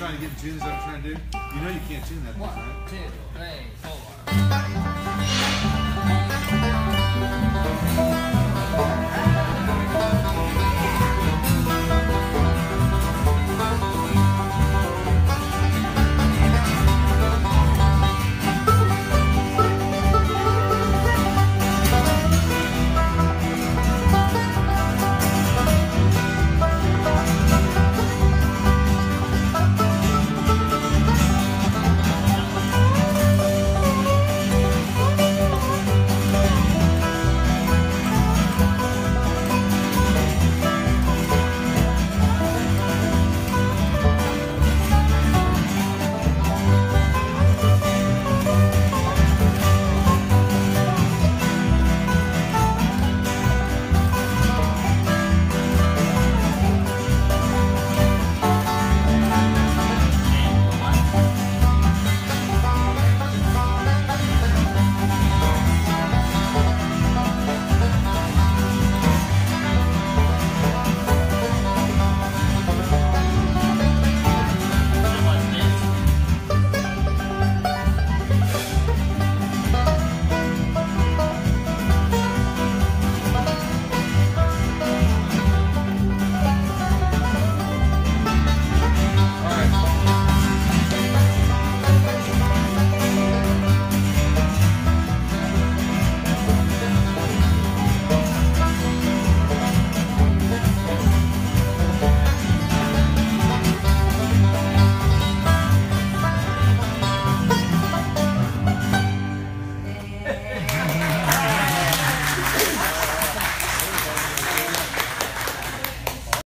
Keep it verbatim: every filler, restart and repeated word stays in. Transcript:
trying to get in tune? Is that what you're trying to do? You know you can't tune that thing, right? One, two, three, four.